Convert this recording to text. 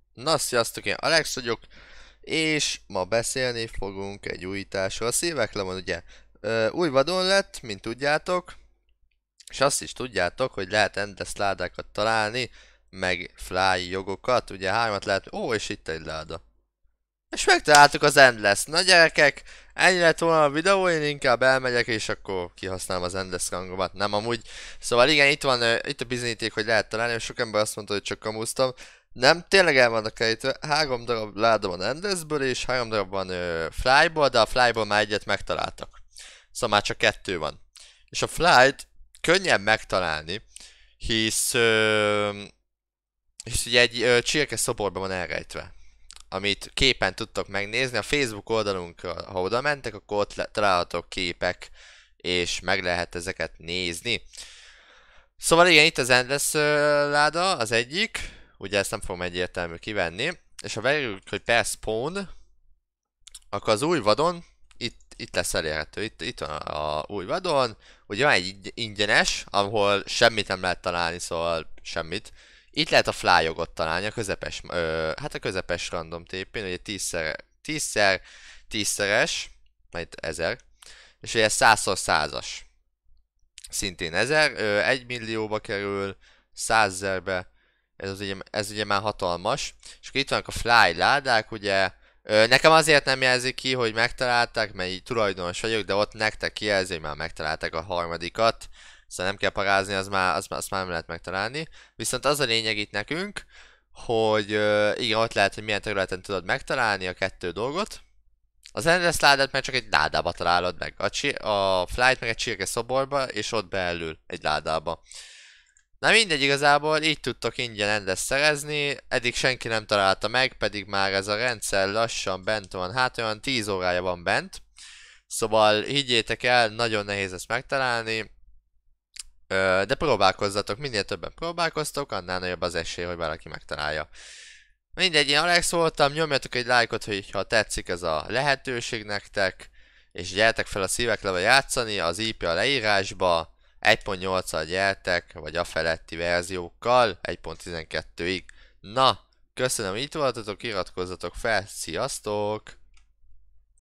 Na, sziasztok, én Alex vagyok, és ma beszélni fogunk egy újításról. A szíveklemon ugye új vadon lett, mint tudjátok, és azt is tudjátok, hogy lehet endless ládákat találni, meg fly jogokat, ugye hármat lehet, ó, és itt egy láda. És megtaláltuk az endless. Na gyerekek, ennyi lett volna a videó, én inkább elmegyek, és akkor kihasználom az endless rangomat. Nem amúgy. Szóval igen, itt van, itt a bizonyíték, hogy lehet találni, és sok ember azt mondta, hogy csak kamúztam. Nem, tényleg el vannak ejtve. 3 darab láda van endlessből, és 3 darab van flyból, de a flyból már egyet megtaláltak. Szóval már csak 2 van. És a flyt könnyebb megtalálni, hisz, hisz ugye egy csirke szoborban van elrejtve, amit képen tudtok megnézni. A Facebook oldalunkra, ha oda mentek, akkor ott találhatok képek, és meg lehet ezeket nézni. Szóval igen, itt az Endless láda, az egyik. Ugye ezt nem fogom egyértelmű kivenni. És ha vegyük, hogy per spawn, akkor az új vadon, itt lesz elérhető. Itt van a új vadon. Ugye van egy ingyenes, ahol semmit nem lehet találni, szóval semmit. Itt lehet a flyogot találni, a közepes, hát a közepes random TP-n, ugye 10x10-szeres, majd 1000, és ugye 100x100-as. Szintén 1000, 1 millióba kerül, 100 000-be, ez ugye már hatalmas. És akkor itt vannak a fly ládák, ugye, nekem azért nem jelzik ki, hogy megtalálták, mert így tulajdonos vagyok, de ott nektek kijelzi, hogy már megtalálták a harmadikat. Szóval nem kell parázni, azt már nem lehet megtalálni. Viszont az a lényeg itt nekünk, hogy igen, ott lehet, hogy milyen területen tudod megtalálni a 2 dolgot. Az endless ládát meg csak egy ládába találod meg. A flight meg egy csirke szoborba, és ott belül egy ládába. Na mindegy, igazából így tudtok ingyen endless szerezni, eddig senki nem találta meg, pedig már ez a rendszer lassan bent van, hát olyan 10 órája van bent. Szóval higgyétek el, nagyon nehéz ezt megtalálni, de próbálkozzatok, minél többen próbálkoztok, annál nagyobb az esély, hogy valaki megtalálja. Mindegy, én Alex voltam, nyomjatok egy lájkot, hogy ha tetszik ez a lehetőség nektek, és gyertek fel a szíveklevel játszani, az IP a leírásba, 1.8-al gyertek, vagy a feletti verziókkal, 1.12-ig. Na, köszönöm, hogy itt voltatok, iratkozzatok fel, sziasztok!